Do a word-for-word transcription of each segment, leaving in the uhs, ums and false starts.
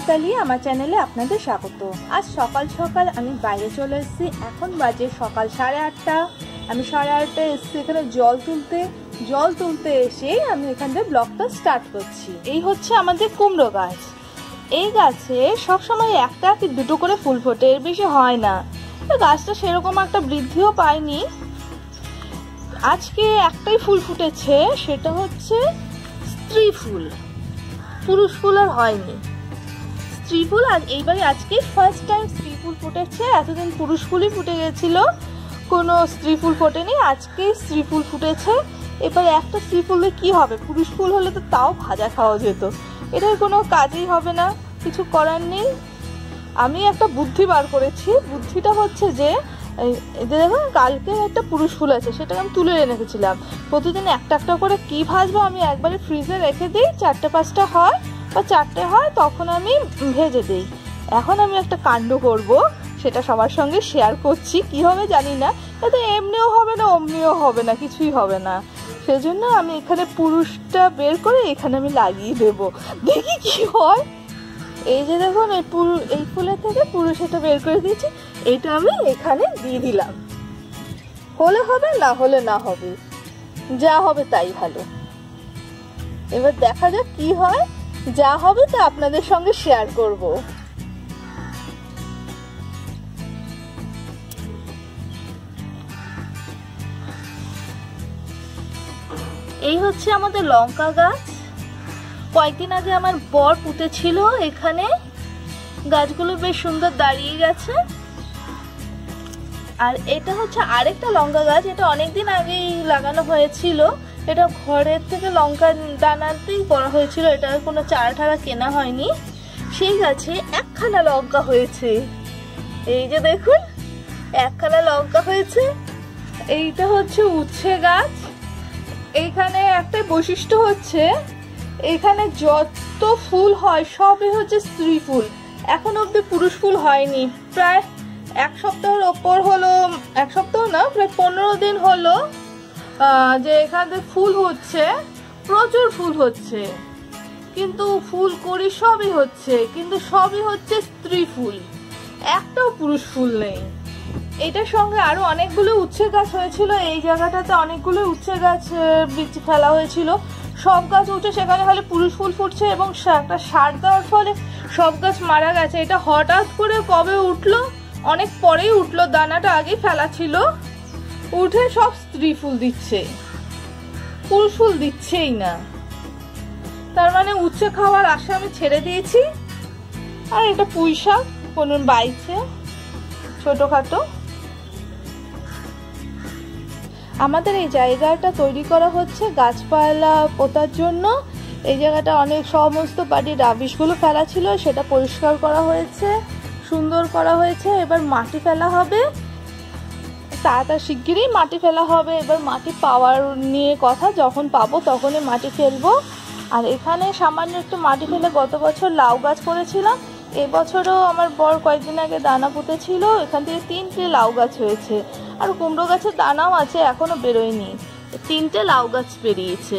মিতালি, আমার চ্যানেলে আপনাদের স্বাগত। আজ সকাল সকাল আমি বাইরে চলে এসেছি। এখন বাজে সকাল সাড়ে আটটা। আমি সাড়ে আটটায় এসেছি এখানে জল তুলতে। জল তুলতে এসে আমি এখান থেকে ব্লগটা স্টার্ট করছি। এই হচ্ছে আমাদের কুমড়ো গাছ। এই গাছে সবসময় একটা কি দুটো করে ফুল ফোটে, এর বেশি হয় না। গাছটা সেরকম একটা বৃদ্ধিও পায়নি। আজকে একটাই ফুল ফুটেছে, সেটা হচ্ছে স্ত্রী ফুল। পুরুষ ফুল আর হয়নি, স্ত্রী ফুল। আর এইবারে আজকে ফার্স্ট টাইম স্ত্রী ফুল ফুটেছে। এতদিন পুরুষ ফুলই ফুটে গেছিল, কোনো স্ত্রী ফুল ফোটেনি। আজকেই স্ত্রী ফুল ফুটেছে। এবারে একটা স্ত্রী ফুলে কি হবে? পুরুষ ফুল হলে তো তাও ভাজা খাওয়া যেত, এটার কোনো কাজই হবে না, কিছু করার নেই। আমি একটা বুদ্ধি বার করেছি। বুদ্ধিটা হচ্ছে যে দেখুন, কালকে একটা পুরুষ ফুল আছে, সেটাকে আমি তুলে রেখেছিলাম। প্রতিদিন একটা একটা করে কি ভাজবো, আমি একবারে ফ্রিজে রেখে দিই। চারটে পাঁচটা হয় বা চারটে হয়, তখন আমি ভেজে দিই। এখন আমি একটা কাণ্ড করব, সেটা সবার সঙ্গে শেয়ার করছি। কি হবে জানি না, এতে এমনিও হবে না, অমনিও হবে না, কিছুই হবে না। সেজন্য আমি এখানে পুরুষটা বের করে এখানে আমি লাগিয়ে দেব, দেখি কি হয়। এই যে দেখুন, এই ফুল, এই ফুলের থেকে পুরুষ এটা বের করে দিয়েছি। এইটা আমি এখানে দিয়ে দিলাম। হলে হবে, না হলে না হবে, যা হবে তাই ভালো। এবার দেখা যাক কি হয়। যা হবে তা আপনাদের সঙ্গে শেয়ার করব। এই হচ্ছে আমাদের লঙ্কা গাছ। কয়েকদিন আগে আমার বর পুঁতেছিল এখানে। গাছগুলো বেশ সুন্দর দাঁড়িয়ে গেছে। আর এটা হচ্ছে আরেকটা লঙ্কা গাছ, এটা অনেকদিন আগেই লাগানো হয়েছিল। এটা ঘরের থেকে লঙ্কা দানাতেই করা হয়েছিল, এটা কোনো চারা ঠারা কেনা হয়নি। সেই গাছে একখানা লঙ্কা হয়েছে। এই যে দেখুন, একখানা লঙ্কা হয়েছে। এইটা হচ্ছে উচ্ছে গাছ। এইখানে একটা বৈশিষ্ট্য হচ্ছে, এখানে যত ফুল হয় সবই হচ্ছে স্ত্রী ফুল। এখন অব্দি পুরুষ ফুল হয়নি। প্রায় এক সপ্তাহের ওপর হলো, এক সপ্তাহ না, প্রায় পনেরো দিন হলো যে এখানে ফুল হচ্ছে, প্রচুর ফুল হচ্ছে। কিন্তু ফুল করি সবই হচ্ছে, কিন্তু সবই হচ্ছে স্ত্রী ফুল, একটাও পুরুষ ফুল নেই। এটার সঙ্গে আরো অনেকগুলো উচ্ছে গাছ হয়েছিল। এই জায়গাটাতে অনেকগুলো উচ্ছে গাছ বীজ ফেলা হয়েছিল। সব গাছ উঠে সেখানে খালি পুরুষ ফুল ফুটছে, এবং একটা সার দেওয়ার ফলে সব গাছ মারা গেছে। এটা হঠাৎ করে কবে উঠলো, অনেক পরেই উঠলো। দানাটা আগে ফেলা ছিল, উঠে সব স্ত্রী ফুল দিচ্ছে, পুরুষ ফুল দিচ্ছেই না। তার মানে উচ্ছে খাওয়ার আশা আমি ছেড়ে দিয়েছি। আর এটা পুঁই শাক কোন বাইছে ছোটখাটো। আমাদের এই জায়গাটা তৈরি করা হচ্ছে গাছপালা পোতার জন্য। এই জায়গাটা অনেক সমস্ত বাড়ির রাবিশগুলো ফেলা ছিল, সেটা পরিষ্কার করা হয়েছে, সুন্দর করা হয়েছে। এবার মাটি ফেলা হবে, তাড়াতাড়ি শিগগিরই মাটি ফেলা হবে। এবার মাটি পাওয়ার নিয়ে কথা, যখন পাবো তখনই মাটি ফেলবো। আর এখানে সামান্য একটু মাটি ফেলে গত বছর লাউ গাছ করেছিলাম। এবছরও আমার বর কয়েকদিন আগে দানা পুঁতেছিল, এখান থেকে তিনটে লাউ গাছ হয়েছে। আর কুমড়ো গাছের দানাও আছে, এখনো বেরোয়নি। তিনটে লাউ গাছ বেরিয়েছে।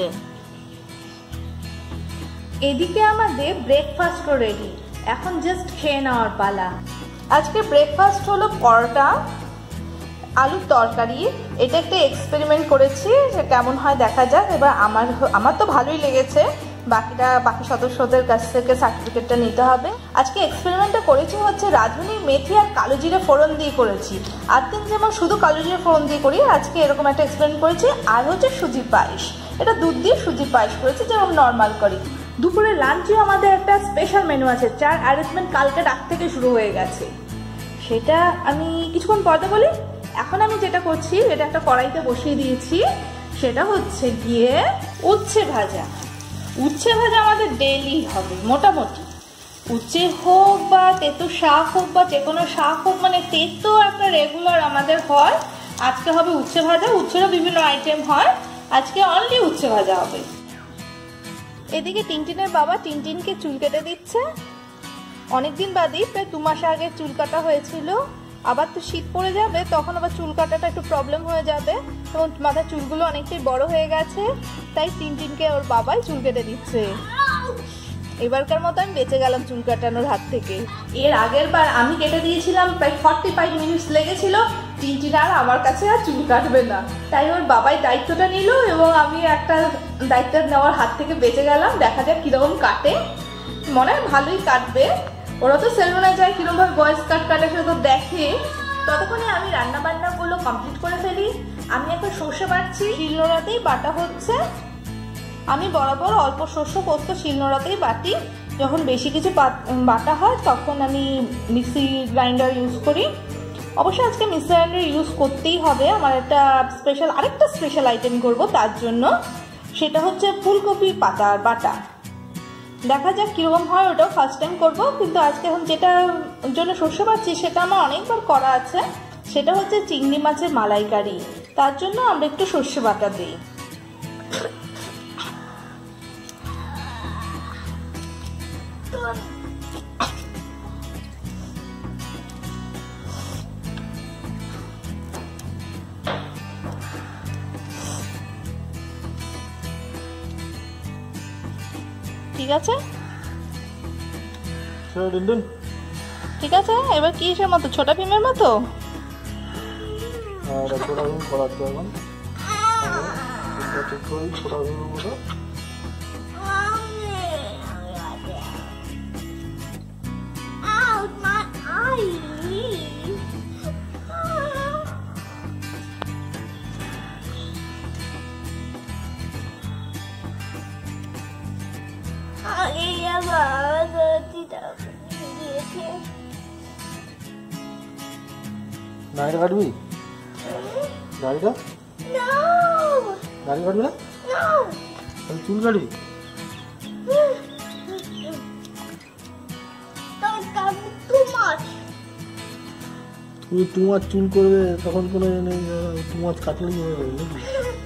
এদিকে আমাদের ব্রেকফাস্টও রেডি, এখন জাস্ট খেয়ে নেওয়ার পালা। আজকে ব্রেকফাস্ট হলো পরোটা, আলুর তরকারি। এটা একটা এক্সপেরিমেন্ট করেছি, যে কেমন হয় দেখা যাক। এবার আমার আমার তো ভালোই লেগেছে, বাকিটা বাকি সদস্যদের কাছ থেকে সার্টিফিকেটটা নিতে হবে। আজকে এক্সপেরিমেন্টটা করেছি হচ্ছে রাঁধুনি মেথি আর কালো জিরে ফোড়ন দিয়ে করেছি। আর দিন যেমন শুধু কালো জিরে ফোড়ন দিয়ে করি, আজকে এরকম একটা এক্সপেরিমেন্ট করেছি। আর হচ্ছে সুজির পায়েস, এটা দুধ দিয়ে সুজির পায়েস করেছি, যেরকম নর্মাল করি। দুপুরে লাঞ্চেও আমাদের একটা স্পেশাল মেনু আছে, চার অ্যারেঞ্জমেন্ট কালকে রাত থেকে শুরু হয়ে গেছে। সেটা আমি কিছুক্ষণ পরে বলি। এখন আমি যেটা করছি, এটা একটা কড়াইতে বসিয়ে দিয়েছি। সেটা হচ্ছে গিয়ে উচ্ছে ভাজা। উচ্ছে ভাজা আমাদের ডেইলি হবে মোটামুটি। উচ্ছে হোক বা তেতো শাক হোক বা যে কোনো শাক হোক, মানে তেতো একটা রেগুলার আমাদের হয়। আজকে হবে উচ্ছে ভাজা। উচ্ছেরও বিভিন্ন আইটেম হয়, আজকে অনলি উচ্ছে ভাজা হবে। এদিকে টিনটিনের বাবা টিনটিনকে চুল কেটে দিচ্ছে। অনেকদিন বাদেই, প্রায় দু মাস আগে চুল কাটা হয়েছিল। আবার তো শীত পড়ে যাবে, তখন আবার চুল কাটাটা একটু প্রবলেম হয়ে যাবে, এবং মাথার চুলগুলো অনেকটাই বড় হয়ে গেছে, তাই টিনটিনকে ওর বাবাই চুল কেটে দিচ্ছে। এবারকার মতো আমি বেঁচে গেলাম চুল কাটানোর হাত থেকে। এর আগের বার আমি কেটে দিয়েছিলাম, প্রায় ফর্টি ফাইভ মিনিটস লেগেছিল। টিনটিন আর আমার কাছে আর চুল কাটবে না, তাই ওর বাবাই দায়িত্বটা নিল এবং আমি একটা দায়িত্ব নেওয়ার হাত থেকে বেঁচে গেলাম। দেখা যাক কিরকম কাটে, মনে হয় ভালোই কাটবে। ওরা তো সেলুনে যায়, কিরকম ভাবে বয়েস কাট কাটে সেটা তো দেখে। ততক্ষণে আমি রান্না বান্নাগুলো কমপ্লিট করে ফেলি। আমি এখন সর্ষে বাটছি, শিলনোড়াতেই বাটা হচ্ছে। আমি বরাবর অল্প সর্ষে পোস্ত শিলনোড়াতেই বাটি। যখন বেশি কিছু বাটা হয় তখন আমি মিক্সি গ্রাইন্ডার ইউজ করি। অবশ্যই আজকে মিক্সি গ্রাইন্ডার ইউজ করতেই হবে। আমার একটা স্পেশাল আরেকটা স্পেশাল আইটেম করব, তার জন্য সেটা হচ্ছে ফুলকপি পাতা বাটা। দেখা যাক কিরকম হয়, ওটাও ফার্স্ট টাইম করবো। কিন্তু আজকে এখন যেটার জন্য সর্ষে বাটছি সেটা আমার অনেকবার করা আছে, সেটা হচ্ছে চিংড়ি মাছের মালাইকারি। তার জন্য আমরা একটু সর্ষে বাটা দিই। ঠিক আছে ঠিক আছে, এবার কি এর মতো ছোটা ভীমের মতো দাড়িটা কাটবি? দাড়িটা দাড়ি কাটবি না, চুল কাটবি? তুমি তোমার চুল করবে তখন কোনো তোমার কাটলে নাকি?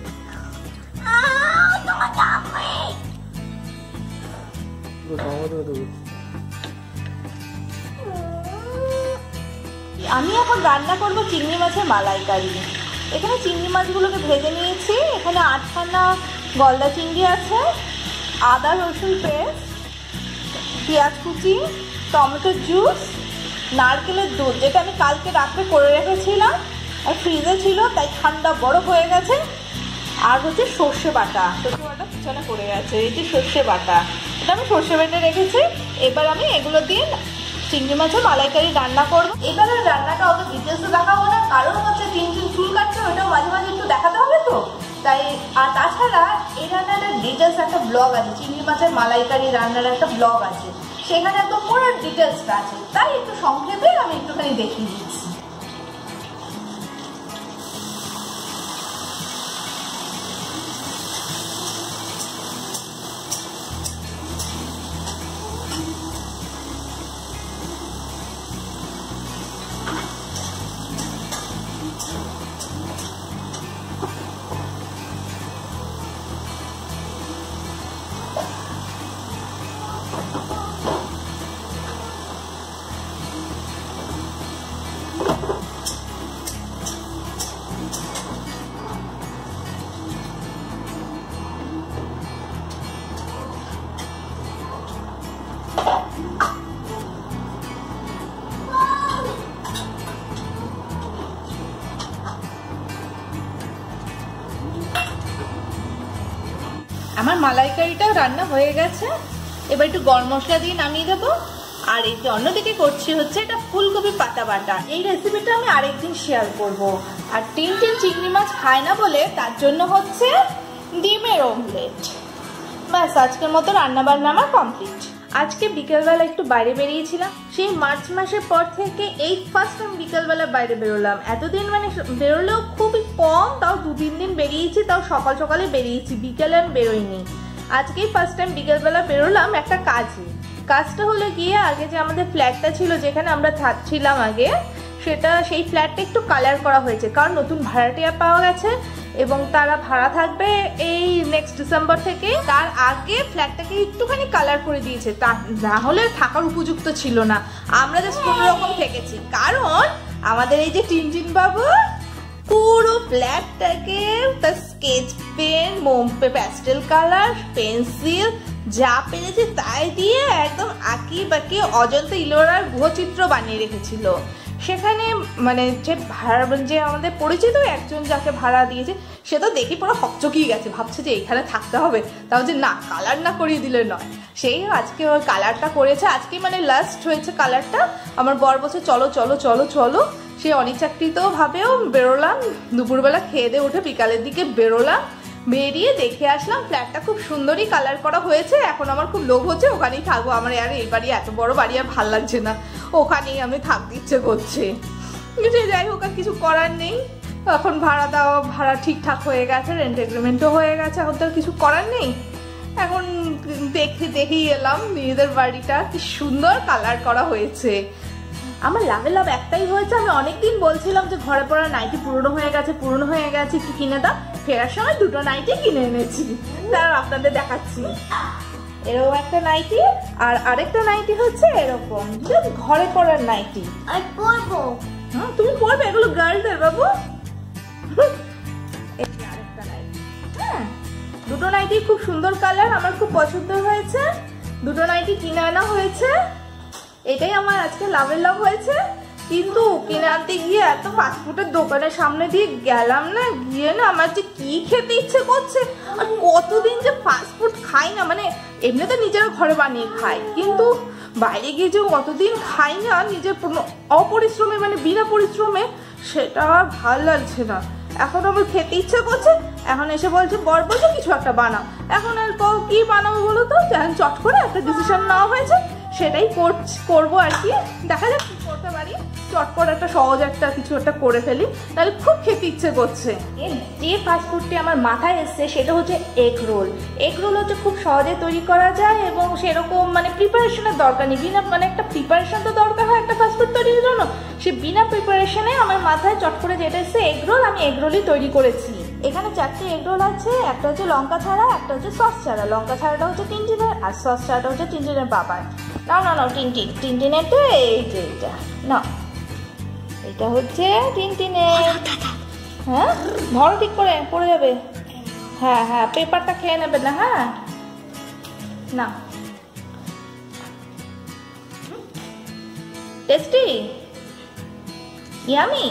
আমি এখন রান্না করব চিংড়ি মাছের মালাইকারি। এখানে চিংড়ি মাছগুলোকে ভেজে নিয়েছি। এখানে আটখানা গলদা চিংড়ি আছে, আদা রসুন পেস্ট, পেঁয়াজ কুচি, টমেটো জুস, নারকেলের দুধ যেটা আমি কালকে রাত্রে করে রেখেছিলাম আর ফ্রিজে ছিল, তাই ঠান্ডা বরফ হয়ে গেছে, আর হচ্ছে সর্ষে বাটা। সর্ষে বাটা পিছনে পড়ে গেছে, এটি সর্ষে বাটা, এটা আমি সর্ষে বেটে রেখেছি। এবার আমি এগুলো দিয়ে চিংড়ি মাছের মালাইকারি রান্না করবো। এবারে রান্নাটা অত ডিটেলসে দেখাবো না, কারণ হচ্ছে তিন তিন চুল কাটছে, ওইটাও মাঝে মাঝে একটু দেখাতে হবে তো তাই। আর তাছাড়া এই রান্নাটার ডিটেলস একটা ব্লগ আছে, চিংড়ি মাছের মালাইকারি রান্নার একটা ব্লগ আছে, সেখানে একদম পুরো ডিটেলসটা আছে, তাই একটু সংক্ষেপে আমি একটুখানি দেখিয়ে দিচ্ছি। আমার মালাইকারিটাও রান্না হয়ে গেছে। এবার একটু গরম মশলা দিয়ে নামিয়ে দেবো। আর এই যে অন্যদিকে করছি হচ্ছে এটা ফুলকপি পাতা বাটা। এই রেসিপিটা আমি আরেকদিন শেয়ার করব। আর তিন তিন চিংড়ি মাছ খায় না বলে তার জন্য হচ্ছে ডিমের অমলেট। ব্যাস, আজকের মতো রান্না বান্না আমার কমপ্লিট। আজকে বিকেলবেলা একটু বাইরে বেরিয়েছিলাম। সেই মার্চ মাসের পর থেকে এই ফার্স্ট টাইম বিকেলবেলা বাইরে বেরোলাম। এতদিন মানে বেরোলেও খুবই কম, তাও দু তিন দিন বেরিয়েছি, তাও সকাল সকালে বেরিয়েছি, বিকেলে আমি বেরোইনি। আজকেই ফার্স্ট টাইম বিকেলবেলা বেরোলাম একটা কাজে। কাজটা হলো গিয়ে আগে যে আমাদের ফ্ল্যাটটা ছিল যেখানে আমরা থাকছিলাম আগে, সেটা সেই ফ্ল্যাটটা একটু কালার করা হয়েছে, কারণ নতুন ভাড়াটিয়া পাওয়া গেছে এবং তারা ভাড়া থাকবে এই নেক্সট ডিসেম্বর থেকে। তার আগে ফ্ল্যাটটাকে একটুখানি কালার করে দিয়েছে, তা না হলে থাকার উপযুক্ত ছিল না। আমরা জাস্ট কোনো রকম থেকেছি, কারণ আমাদের এই যে টিনটিন বাবু পুরো ফ্ল্যাটটাকে তার স্কেচ পেন, মোম প্যাস্টেল কালার, পেন্সিল, যা পেরেছে তাই দিয়ে একদম আঁকি বাকি অজন্তা ইলোরার গুহচিত্র বানিয়ে রেখেছিল। সেখানে মানে যে ভাড়া যে আমাদের পরিচিত একজন যাকে ভাড়া দিয়েছে সে তো দেখি পুরো হকচকিয়ে গেছে, ভাবছে যে এইখানে থাকতে হবে, তাও যে না কালার না করিয়ে দিলে নয়। সেই আজকে ওর কালারটা করেছে, আজকে মানে লাস্ট হয়েছে কালারটা। আমার বর বলছে চলো চলো চলো চলো, সে অনিচ্ছাকৃতভাবেও বেরোলাম, দুপুরবেলা খেয়ে দিয়ে উঠে বিকালের দিকে বেরোলাম, বেরিয়ে দেখে আসলাম ফ্ল্যাটটা খুব সুন্দরই কালার করা হয়েছে। এখন আমার খুব লোভ হচ্ছে ওখানেই থাকবো, আমার আর এই বাড়ি এত বড় বাড়ি আর ভাল লাগছে না, ওখানেই আমি থাকতে ইচ্ছে করছে। সে যাই হোক আর কিছু করার নেই, এখন ভাড়া দেওয়া ভাড়া ঠিকঠাক হয়ে গেছে, রেন্ট এগ্রিমেন্টও হয়ে গেছে, এখন তো আর কিছু করার নেই। এখন দেখে দেখেই এলাম নিজেদের বাড়িটা কি সুন্দর কালার করা হয়েছে। আমার লাভে লাভ একটাই হয়েছে, আমি অনেকদিন বলছিলাম যে ঘরে পড়া নাইটি পুরনো হয়ে গেছে পুরনো হয়ে গেছে একটু কিনে দাও, ফেরার সময় দুটো নাইটি কিনে এনেছি, তার আপনাদের দেখাচ্ছি। এরকম একটা নাইটি আর আরেকটা নাইটি হচ্ছে এরকম ঘরে পড়ার নাইটি। আর পরবো? হ্যাঁ তুমি পরবে, এগুলো গার্লদের বাবু। আরেকটা নাইটি, হ্যাঁ দুটো নাইটি খুব সুন্দর কালার, আমার খুব পছন্দ হয়েছে, দুটো নাইটি কিনে আনা হয়েছে। এটাই আমার আজকে লাভের লাভ হয়েছে। কিন্তু কিনে আনতে গিয়ে এত ফাস্টফুডের দোকানের সামনে দিয়ে গেলাম না, গিয়ে না আমার যে কি খেতে ইচ্ছে করছে, আর কতদিন যে ফাস্টফুড খাই না, মানে এমনি তো নিজেরা ঘরে বানিয়ে খাই, কিন্তু বাইরে গিয়ে যে কতদিন খাই না নিজের অপরিশ্রমে মানে বিনা পরিশ্রমে, সেটা আর ভালো লাগছে না। এখন আমার খেতে ইচ্ছে করছে, এখন এসে বলছে বর বলছে কিছু একটা বানাও, এখন আর কি বানাবো বলো তো, এখন চট করে একটা ডিসিশন নেওয়া হয়েছে, সেটাই করবো আর কি, দেখা যাক কি করতে পারি, চটপট একটা সহজ একটা কিছু একটা করে ফেলি, তাহলে খুব খেতে ইচ্ছে করছে। যে ফাস্টফুডটি আমার মাথায় এসছে সেটা হচ্ছে এগ রোল। এগ রোল হচ্ছে খুব সহজে তৈরি করা যায় এবং সেরকম মানে প্রিপারেশনের দরকার নেই, বিনা মানে একটা প্রিপারেশন তো দরকার হয় একটা ফাস্টফুড তৈরির জন্য, সে বিনা প্রিপারেশনে আমার মাথায় চট করে যেটা এসছে এগ রোল, আমি এগ রোলই তৈরি করেছি। এখানে চারটে এগ রোল আছে, একটা হচ্ছে লঙ্কা ছাড়া, একটা হচ্ছে সস ছাড়া, লঙ্কা ছাড়াটা হচ্ছে টিনটিনের আর সস ছাড়াটা হচ্ছে টিনটিনের বাবার। না না না টিনটিন টিনটিনেরটা এই যে এটা না, এটা হচ্ছে টিনটিনের। হ্যাঁ ধরো ঠিক করে, পড়ে যাবে। হ্যাঁ হ্যাঁ পেপারটা খেয়ে নেবে না। হ্যাঁ না টেস্টি ইয়ামি।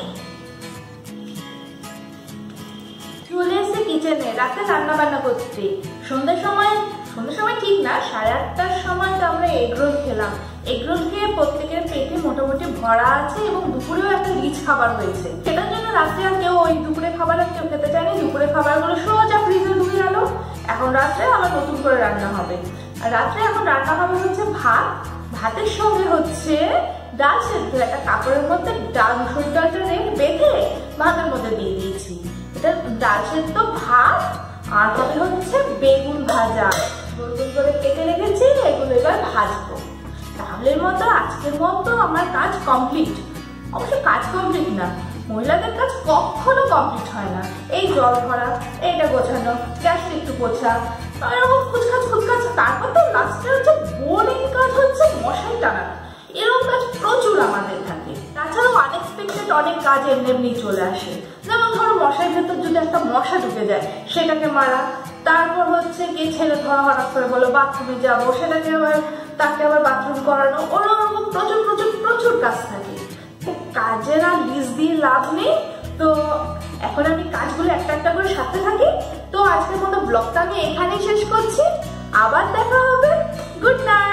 চলে এসে কিচেনে রাতে রান্না বান্না করতে, সন্ধ্যার সময় সন্ধ্যার সময় ঠিক না সাড়ে আটটার সময় তো আমরা এগরোল খেলাম। এগরোল খেয়ে প্রত্যেকের পেটে মোটামুটি ভরা আছে এবং দুপুরেও একটা রিচ খাবার হয়েছে, সেটার জন্য রাত্রে আর কেউ ওই দুপুরে খাবার আর কেউ খেতে চায়নি, দুপুরে খাবারগুলো সোজা ফ্রিজে ঢুকে গেল। এখন রাত্রে আবার নতুন করে রান্না হবে, আর রাত্রে এখন রান্না হবে হচ্ছে ভাত, ভাতের সঙ্গে হচ্ছে ডাল সেদ্ধ, একটা কাপড়ের মধ্যে ডাল মুসুর ডালটা রেখে বেঁধে ভাতের মধ্যে দিয়ে দিয়েছি, এটা ডাল সেদ্ধ ভাত। আর হবে হচ্ছে বেগুন ভাজা, গোল গোল করে কেটে রেখেছি, এগুলো এবার ভাজবো। তাহলে মতো আজকের মতো আমার কাজ কমপ্লিট। অবশ্য কাজ কমপ্লিট না, মহিলাদের কাজ কখনো কমপ্লিট হয় না। এই জল ভরা, এইটা গোছানো, গ্যাস একটু পোছা, এরকম খুচকাচ খুচকাচ, তারপর তো লাস্টে হচ্ছে বোরিং কাজ হচ্ছে মশাই টানা। এরকম কাজ প্রচুর আমাদের থাকে। তাছাড়াও আনএক্সপেক্টেড অনেক কাজ এমনি এমনি চলে আসে, যেমন ধরো মশার ভেতর যদি একটা মশা ঢুকে যায় সেটাকে মারা, তারপর হচ্ছে গিয়ে ছেলে ধরা হঠাৎ করে বলো বাথরুমে যাবো, সেটাকে আবার তাকে আবার বাথরুম করানো, ওরকম প্রচুর প্রচুর প্রচুর কাজ থাকে। কাজের আর লিস্ট দিয়ে লাভ নেই, তো এখন আমি কাজগুলো একটা একটা করে সারতে থাকি। তো আজকের মতো ব্লগটা আমি এখানেই শেষ করছি, আবার দেখা হবে, গুড নাইট।